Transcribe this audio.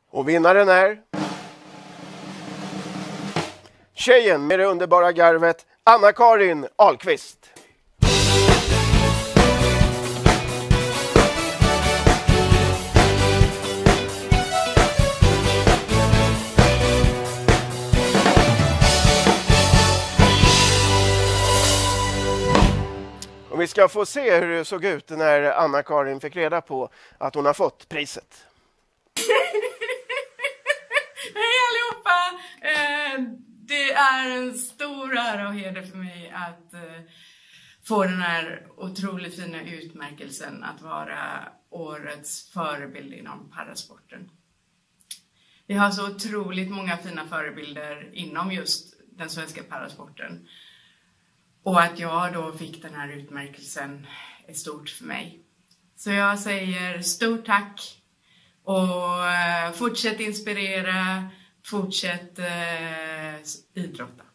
Och vinnaren är tjejen med det underbara garvet, Anna-Karin Ahlqvist. Och vi ska få se hur det såg ut när Anna-Karin fick reda på att hon har fått priset. Hej allihopa! Det är en stor ära och heder för mig att få den här otroligt fina utmärkelsen att vara årets förebild inom parasporten. Vi har så otroligt många fina förebilder inom just den svenska parasporten. Och att jag då fick den här utmärkelsen är stort för mig. Så jag säger stort tack och fortsätt inspirera, fortsätt idrotta.